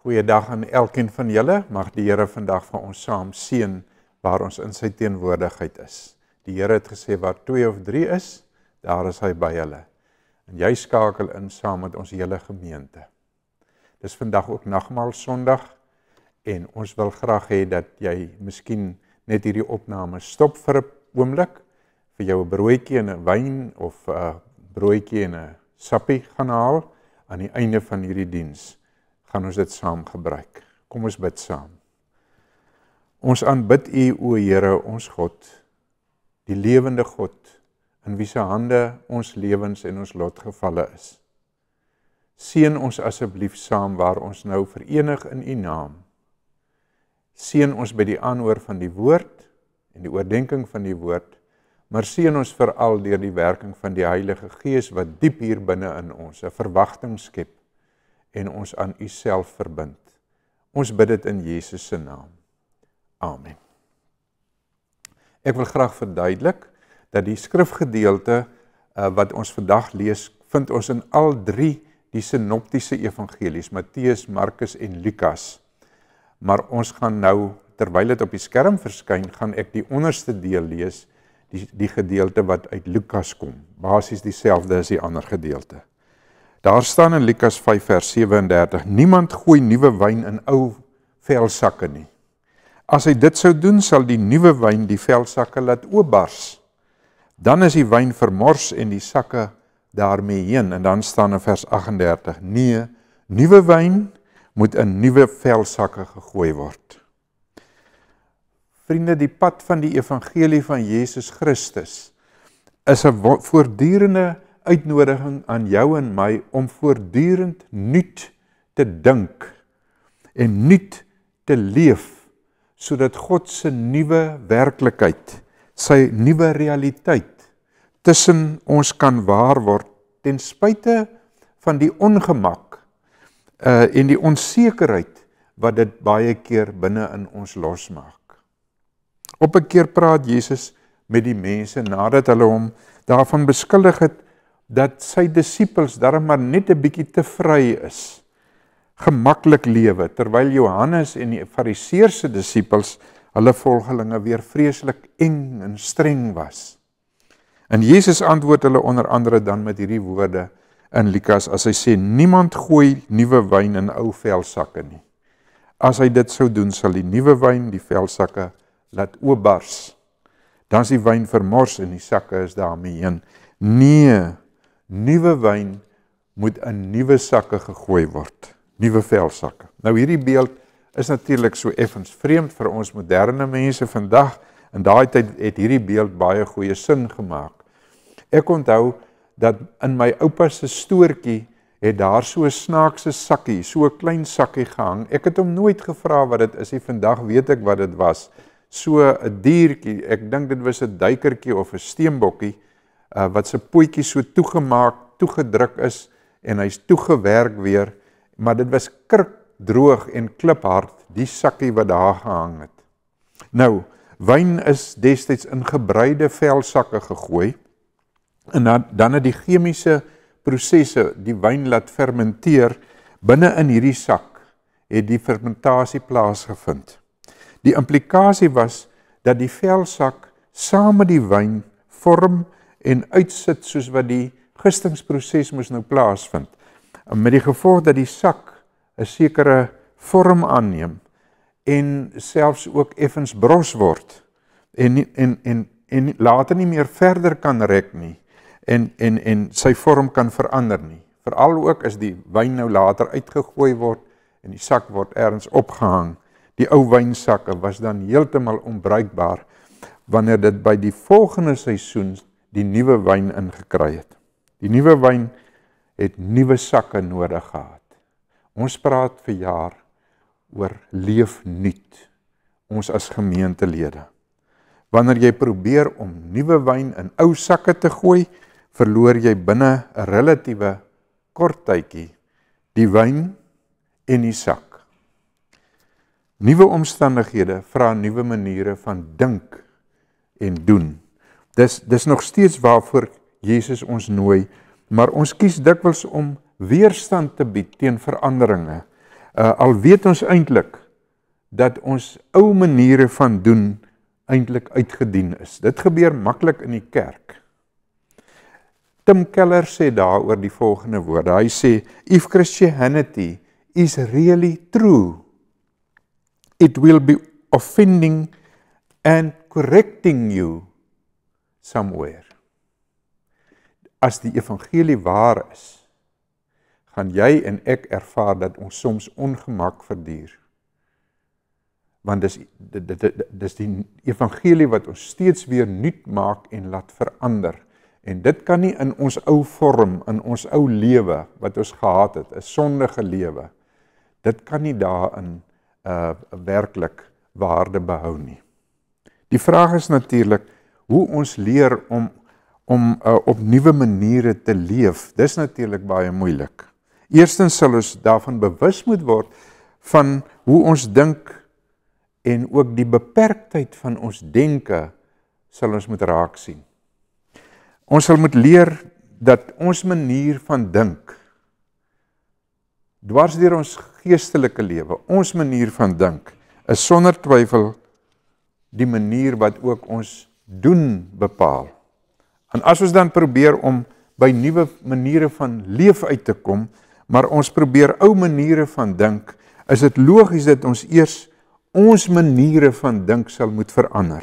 Goeiedag aan elkeen van julle, mag die Here vandag vir ons saam seën waar ons in sy teenwoordigheid is. Die Here het gesê waar 2 of 3 is, daar is hy by hulle. En jy skakel in saam met ons hele gemeente. Dis vandag ook nagmaal Sondag en ons wil graag hê dat jy miskien net hierdie opname stop vir 'n oomblik, vir jou 'n broodjie en 'n wyn of 'n broodjie en 'n sappie gaan haal aan die einde van hierdie diens. Gaan ons dit saam gebruik. Kom ons bid saam. Ons aanbid U, o Here, ons God, die lewende God, in wie se hande ons lewens en ons lot gevalle is. Seën ons asseblief saam waar ons nou verenig in U naam. Seën ons by die aanhoor van die woord en die oordenking van die woord, maar seën ons veral deur die werking van die Heilige Gees wat diep hier binne in ons 'n verwagting skep en ons aan U self verbind. Ons bid dit in Jesus se naam. Amen. Ek wil graag verduidelik dat die skrifgedeelte wat ons vandag lees, vind ons in al 3 die sinoptiese evangelies, Matteus, Markus en Lukas. Maar ons gaan nou, terwyl dit op die skerm verskyn, gaan ek die onderste deel lees, die gedeelte wat uit Lukas kom. Basies dieselfde as die ander gedeelte. Daar staan in Lukas 5 vers 37, niemand gooi nuwe wyn in ou velsakke nie. As hy dit sou doen, sal die nuwe wyn die velsakke laat oopbars. Dan is die wyn vermors en die sakke daarmee heen. En dan staan in vers 38, nee, nuwe wyn moet in nuwe velsakke gegooi word. Vriende, die pad van die evangelie van Jesus Christus is 'n voortdurende uitnodiging aan jou en my om voortdurend nuut te dink en nuut te leef, sodat God se nuwe werklikheid, sy nuwe realiteit tussen ons kan waar word, ten spyte van die ongemak en die onsekerheid wat dit baie keer binne in ons losmaak. Op 'n keer praat Jesus met die mense nadat hulle hom daarvan beskuldig het dat sy disippels darm maar net 'n bietjie te vry is, gemaklik lewe, terwyl Johannes en die Fariseërs disippels, hulle volgelinge, weer vreeslik eng en streng was. En Jesus antwoord hulle onder andere dan met hierdie woorde in Lukas, as hy sê, niemand gooi nuwe wyn in ou velsakke nie. As hy dit sou doen, sal die nuwe wyn die velsakke laat oopbars. Dan is die wyn vermors en die sakke is daarmee heen. Nee, nuwe wyn moet in nuwe sakke gegooi word. Nuwe velsakke. Nou hierdie beeld is natuurlik so effens vreemd vir ons moderne mense vandag. In daai tyd het hierdie beeld baie goeie sin gemaak. Ek onthou dat in my oupa se stoortjie het daar so 'n snaakse sakkie, so 'n klein sakkie gehang. Ek het hom nooit gevra wat dit is nie. Vandag weet ek wat dit was. So 'n diertjie, ek dink dit was 'n duikertjie of 'n steenbokkie, wat sy pootjie so toegemaak, toegedruk is en hy's toegewerk weer, maar dit was krikdroog en kliphard, die sakkie wat daar gehang het. Nou, wyn is destyds in gebreide velsakke gegooi en dan het die chemiese prosesse die wyn laat fermenteer binne in hierdie sak, het die fermentasie plaasgevind. Die implikasie was dat die velsak saam met die wyn vorm en uitsit soos wat die gistingsproses moes nou plaasvind. Met die gevolg dat die sak 'n sekere vorm aanneem en selfs ook effens bros word en later nie meer verder kan rek nie en sy vorm kan verander nie. Veral ook as die wyn nou later uitgegooi word en die sak word ergens opgehang. Die ou wynsakke was dan heeltemal onbruikbaar wanneer dit by die volgende seisoen die nuwe wyn ingekry het. Die nuwe wyn het nuwe sakke nodig gehad. Ons praat vir jaar oor leef nuut, ons as gemeentelede. Wanneer jy probeer om nuwe wyn in ou sakke te gooi, verloor jy binne 'n relatiewe kort tydjie die wyn en die sak. Nuwe omstandighede vra nuwe maniere van dink en doen. Dis nog steeds waarvoor Jesus ons nooi, maar ons kies dikwels om weerstand te bied teen veranderinge. Al weet ons eintlik dat ons ou maniere van doen eintlik uitgedien is. Dit gebeur maklik in die kerk. Tim Keller sê daaroor die volgende woorde. Hy sê, if Christianity is really true, it will be offending and correcting you somewhere. As die evangelie waar is, gaan jy en ek ervaar dat ons soms ongemak verduur. Want dis die evangelie wat ons steeds weer nuut maak en laat verander. En dit kan nie in ons ou vorm, in ons ou lewe wat ons gehad het, 'n sondige lewe. Dit kan nie daarin werklik waarde behou nie. Die vraag is natuurlik hoe ons leer om op nuwe maniere te leef. Dis natuurlik baie moeilik. Eerstens sal ons daarvan bewus moet word van hoe ons dink en ook die beperktheid van ons denke sal ons moet raak sien. Ons sal moet leer dat ons manier van dink, dwars deur ons geestelike lewe, ons manier van dink, is sonder twyfel die manier wat ook ons doen bepaal. En as ons dan probeer om by nuwe maniere van leef uit te kom, maar ons probeer ou maniere van dink, is dit logies dat ons eers ons maniere van dink sal moet verander.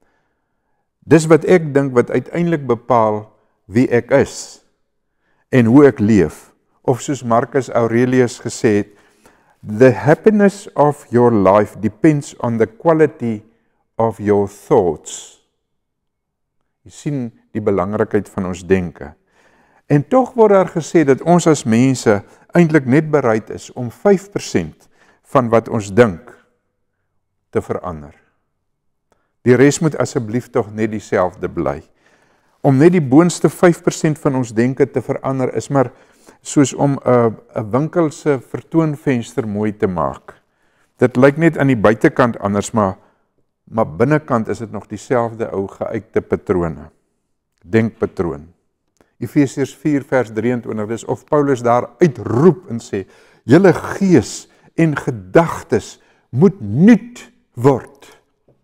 Dis wat ek dink wat uiteindelik bepaal wie ek is en hoe ek leef. Of soos Marcus Aurelius gesê het, the happiness of your life depends on the quality of your thoughts. Jy sien die belangrikheid van ons denke. En tog word daar gesê dat ons as mense eintlik net bereid is om 5% van wat ons dink te verander. Die res moet asseblief tog net dieselfde bly. Om net die boonste 5% van ons denke te verander is maar soos om 'n winkel se vertoonvenster mooi te maak. Dit lyk net aan die buitekant anders, maar binnekant is dit nog dieselfde ou geuite patrone. Denkpatroon. Efesiërs 4 vers 23, dis of Paulus daar uitroep en sê, julle gees en gedagtes moet nuut word.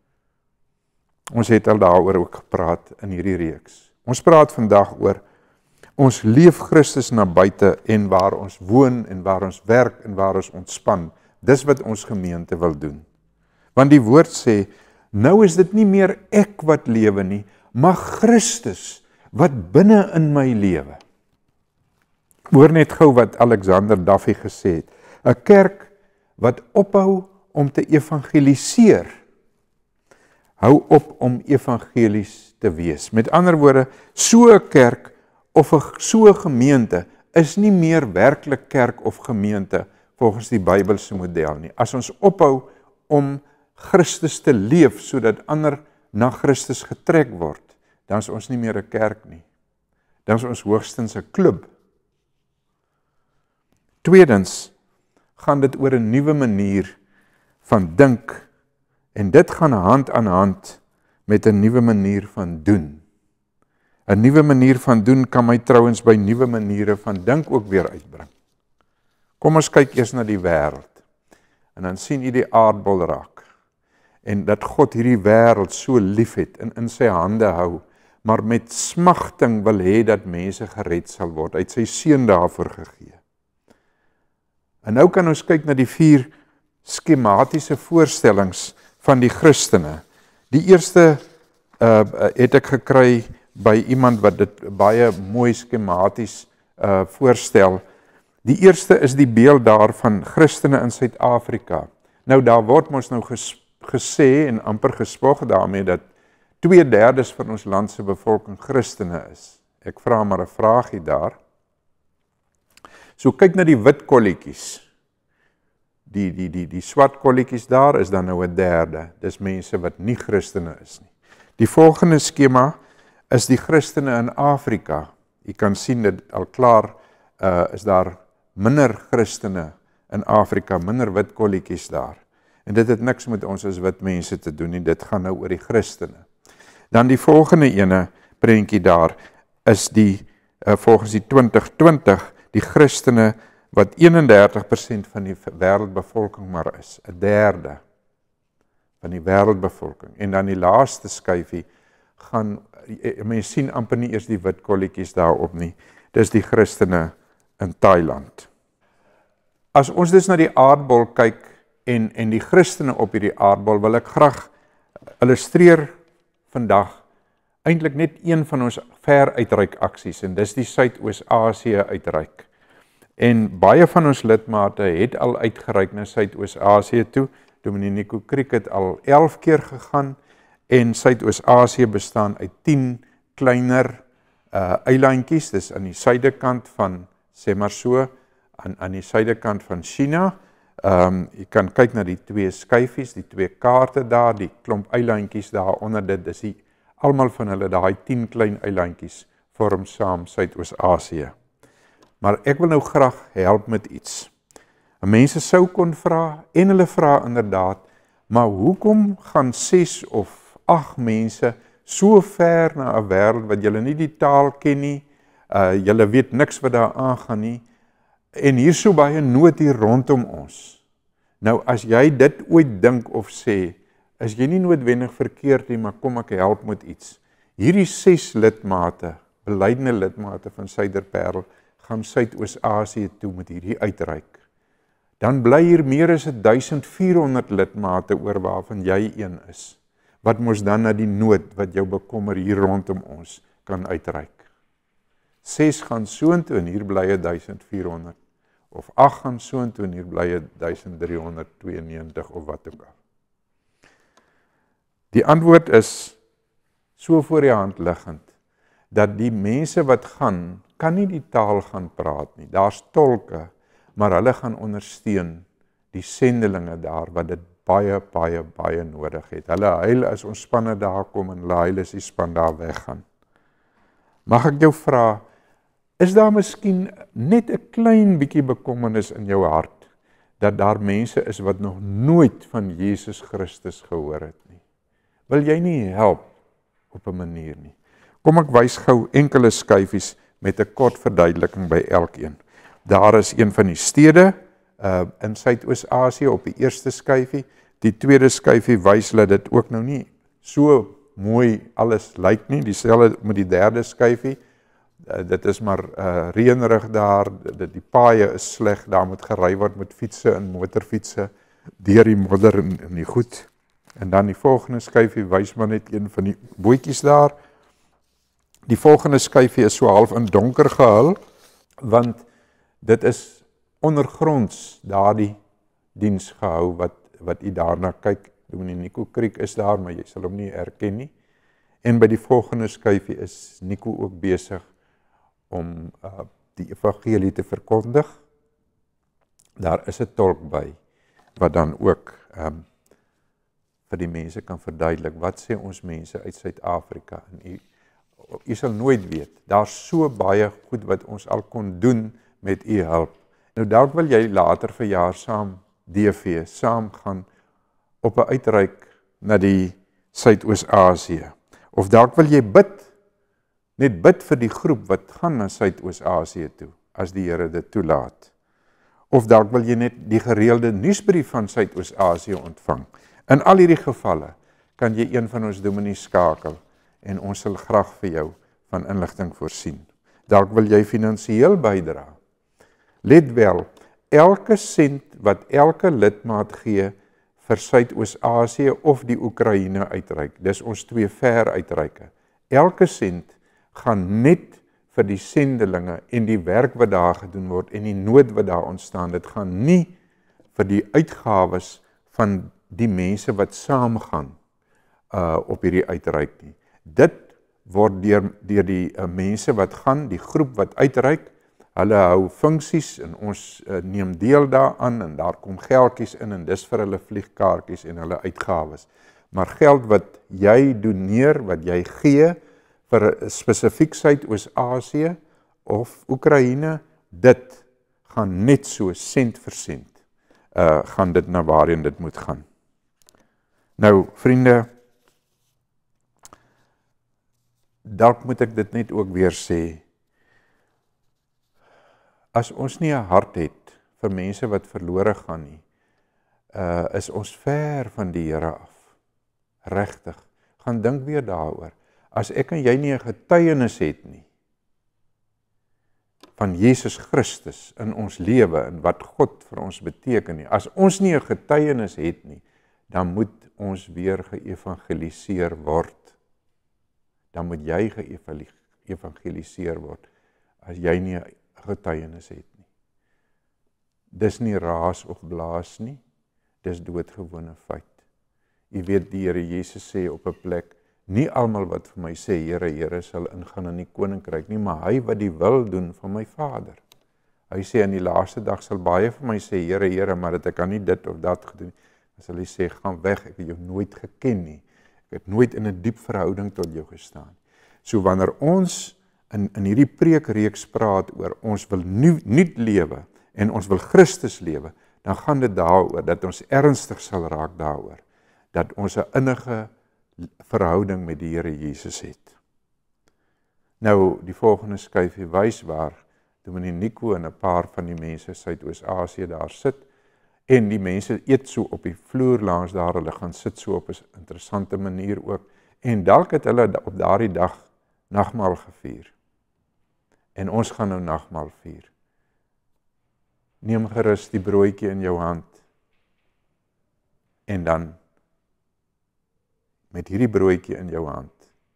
Ons het al daaroor ook gepraat in hierdie reeks. Ons praat vandag oor ons leef Christus na buite en waar ons woon en waar ons werk en waar ons ontspan. Dis wat ons gemeente wil doen. Want die woord sê, nou is dit nie meer ek wat lewe nie, maar Christus wat binne in my lewe. Hoor net gou wat Alexander Duffy gesê het. 'n Kerk wat ophou om te evangeliseer, hou op om evangelies te wees. Met ander woorde, so 'n kerk of so 'n gemeente is nie meer werklik kerk of gemeente volgens die Bybelse model nie. As ons ophou om Christus te leef sodat ander na Christus getrek word, dan is ons nie meer 'n kerk nie. Dan is ons hoogstens 'n klub. Tweedens gaan dit oor 'n nuwe manier van dink en dit gaan hand aan hand met 'n nuwe manier van doen. 'n Nuwe manier van doen kan my trouens by nuwe maniere van dink ook weer uitbring. Kom ons kyk eers na die wêreld. En dan sien jy die aardbol raak. En dat God hierdie wêreld so lief het en in sy hande hou, maar met smagting wil hê dat mense gered sal word. Hy het sy seun daarvoor gegee. En nou kan ons kyk na die 4 skematiese voorstellings van die Christene. Die eerste het ek gekry by iemand wat dit baie mooi skematies voorstel. Die eerste is die beeld daar van Christene in Suid-Afrika. Nou daar word ons nou gesê en amper gespog daarmee dat 2/3 van ons land se bevolking Christene is. Ek vra maar 'n vraagie daar. So kyk na die wit kolletjies. Die swart kolletjies daar is dan nou 1/3. Dis mense wat nie Christene is nie. Die volgende skema is die Christene in Afrika. Jy kan sien dat al klaar is daar minder Christene in Afrika, minder wit kolletjies daar. En dit het niks met ons as wit mense te doen nie, dit gaan nou oor die Christene. Dan die volgende ene prentjie daar is die volgens die 2020 die Christene wat 31% van die wêreldbevolking maar is, 'n derde van die wêreldbevolking. En dan die laaste skyfie gaan, mense sien amper nie eers die wit kolletjies daarop nie, dis die Christene in Thailand. As ons dus na die aardbol kyk en die Christene op hierdie aardbol, wil ek graag illustreer vandag eintlik net een van ons ver uitreik aksies, en dis die Suidoos-Asië uitreik. En baie van ons lidmate het al uitgereik na Suidoos-Asië toe. Dominee Nico Kriek het al 11 keer gegaan, en Suidoos-Asië bestaan uit 10 kleiner eilandjies, dis aan die suidekant van, sê maar so, aan die suidekant van China. Jy kan kyk na die 2 skyfies, die 2 kaarte daar, die klomp eilandjies daar onder dit, dis die, almal van hulle, daai 10 klein eilandjies vorm saam Suidoos-Asië. Maar ek wil nou graag help met iets. Mense sou kon vra, en hulle vra inderdaad, maar hoekom gaan 6 of 8 mense so ver na 'n wêreld wat julle nie die taal ken nie, julle weet niks wat daar aangaan nie, en hier so baie nood hier rondom ons. Nou as jy dit ooit dink of sê, is jy nie noodwendig verkeerd nie, maar kom ek help met iets. Hierdie 6 lidmate, belydende lidmate van Suider-Paarl, gaan Suidoos-Asië toe met hierdie uitreik. Dan bly hier meer as 1400 lidmate oor waarvan jy een is, wat mos dan na die nood wat jou bekommer hier rondom ons kan uitreik. 6 gaan soontoe en hier bly 1400, of 8 gaan soontoe en hier bly 1392 of wat ook al. Die antwoord is so voor die hand liggend, dat die mense wat gaan, kan nie die taal gaan praat nie. Daar's tolke, maar hulle gaan ondersteun die sendelinge daar, wat dit baie, baie, baie nodig het. Hulle huil as ons spanne daar kom, en hulle huil as die span daar weggaan. Mag ek jou vra, is daar miskien net 'n klein bietjie bekommernis in jou hart, dat daar mense is wat nog nooit van Jesus Christus gehoor het nie? Wil jy nie help op 'n manier nie? Kom ek wys gou enkele skyfies met 'n kort verduideliking by elkeen. Daar is een van die stede in Suidoos-Asië op die eerste skyfie. Die tweede skyfie wys dat dit ook nou nie so mooi alles lyk nie. Dieselfde met die derde skyfie. Dit is maar reënerig daar, die paaie is sleg, daar moet gery word met fietsse en motorfietsse deur die modder en die goed. En dan die volgende skyfie wys maar net een van die bootjies daar. Die volgende skyfie is so half in donker gehul, want dit is ondergronds daardie diens gehou wat u daarna kyk. Dominee Nico Kriek is daar, maar jy sal hom nie herken nie. En by die volgende skyfie is Nico ook besig om die evangelie te verkondig. Daar is 'n tolk by, wat dan ook vir die mense kan verduidelik, wat sê ons mense uit Suid-Afrika, en u sal nooit weet, daar's so baie goed wat ons al kon doen met u hulp. Nou dalk wil jy later verjaar saam DV, saam gaan op 'n uitreik na die Suidoos-Asië. Of dalk wil jy net bid vir die groep wat gaan na Suidoos-Asië toe, as die Here dit toelaat. Of dalk wil jy net die gereelde nuusbrief van Suidoos-Asië ontvang. In al hierdie gevalle kan jy een van ons dominees skakel, en ons sal graag vir jou van inligting voorsien. Dalk wil jy finansiëel bydra. Let wel, elke sent wat elke lidmaat gee vir Suidoos-Asië of die Oekraïne uitreik, dis ons 2 ver uitreike. Elke sent gaan net vir die sendelinge en die werk wat daar gedoen word en die nood wat daar ontstaan. Dit gaan nie vir die uitgawes van die mense wat saamgaan op hierdie uitreik nie. Dit word deur die mense wat gaan, die groep wat uitreik, hulle hou funksies en ons neem deel daaraan en daar kom geldjies in en dis vir hulle vliegkaartjies en hulle uitgawes. Maar geld wat jy doneer, wat jy gee vir spesifiek Suidoos-Asië of Oekraïne, dit gaan net so sent vir sent, gaan dit na waarheen dit moet gaan. Nou, vriende, dalk moet ek dit net ook weer sê, as ons nie 'n hart het vir mense wat verlore gaan nie, is ons ver van die Here af. Regtig, gaan dink weer daaroor. As ek en jy nie 'n getuienis het nie, van Jesus Christus in ons lewe en wat God vir ons beteken nie. As ons nie 'n getuienis het nie, dan moet ons weer geëvangeliseer word. Dan moet jy geëvangeliseer word as jy nie 'n getuienis het nie. Dis nie raas of blaas nie, dis doodgewone feit. Jy weet die Here Jesus sê op 'n plek, nie almal wat vir my sê, Here, Here, sal ingaan in die koninkryk nie, maar hy wat die wil doen van my Vader. Hy sê, in die laaste dag sal baie vir my sê, Here, Here, maar dat ek kan nie dit of dat gedoen. Dan sal hy sê, gaan weg, ek het jou nooit geken nie. Ek het nooit in 'n diep verhouding tot jou gestaan. So wanneer ons in hierdie preekreeks praat oor, ons wil nuut lewe, en ons wil Christus lewe, dan gaan dit daaroor, dat ons ernstig sal raak daaroor, dat ons 'n innige verhouding met die Here Jesus het. Nou, die volgende skyfie wys waar Dominee Nico en 'n paar van die mense Suidoos-Asië daar sit, en die mense eet so op die vloer langs daar, hulle gaan sit so op 'n interessante manier ook, en dalk het hulle op daardie dag nagmaal gevier. En ons gaan nou nagmaal vier. Neem gerus die broodjie in jou hand, en dan met hierdie broodjie in jou hand.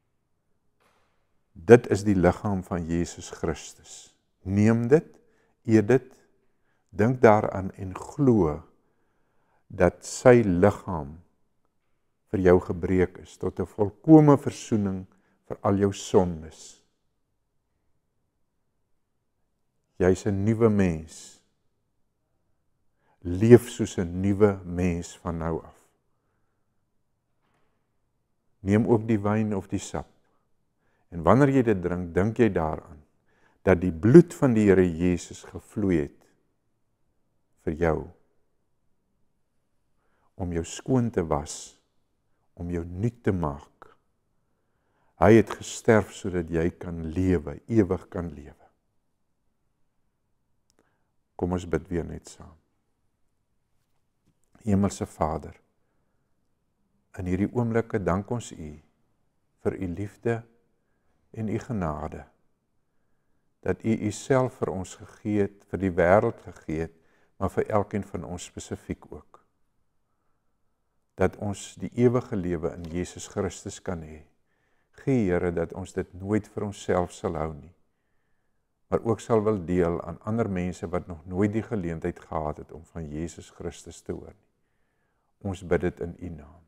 Dit is die liggaam van Jesus Christus. Neem dit, eet dit, dink daaraan en glo dat sy liggaam vir jou gebreek is tot 'n volkome versoening vir al jou sondes. Jy's 'n nuwe mens. Leef soos 'n nuwe mens van nou af. Neem ook die wyn of die sap. En wanneer jy dit drink, dink jy daaraan dat die bloed van die Here Jesus gevloei het vir jou, om jou skoon te was, om jou nuut te maak. Hy het gesterf sodat jy kan lewe, ewig kan lewe. Kom ons bid weer net saam. Hemelse Vader, in hierdie oomblikke dank ons U vir U liefde en U genade, dat U Uself vir ons gegee het, vir die wêreld gegee het, maar vir elkeen van ons spesifiek ook. Dat ons die ewige lewe in Jesus Christus kan hê. Gee Here dat ons dit nooit vir onsself sal hou nie, maar ook sal wil deel aan ander mense wat nog nooit die geleentheid gehad het om van Jesus Christus te hoor nie. Ons bid dit in U naam.